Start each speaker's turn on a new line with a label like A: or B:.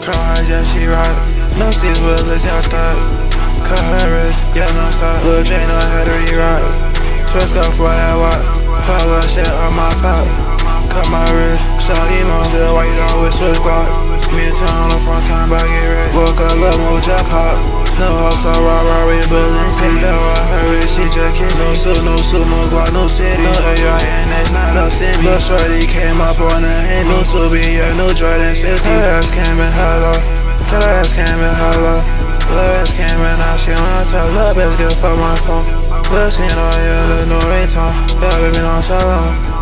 A: Chrome hearts, yeah, she ride. No seats with the tail stop. Cut her wrist, yeah, no stop. Lil' J know how to re-ride. Twist off for that walk. Pop little shit on my pop. Cut my wrist, shot emo, still white on with Swiss Glock. Me and Tom on the front time, I get rich. Woke up, love more job pop. No house, so raw, we building. See that I heard it, she just kissed. No suit, no Glock, no city. No AR, and that's not up in me. Lil' shorty came up on the hand. No Subi, yeah, no Jordan's 50. Her ass came in hollow. Tell her ass came in hollow. Lil' ass came in, now she on top. Lil' bitch, get fuck my phone. Lil' skin, oh yeah, lil' no ringtone. Yeah, baby, no shalom.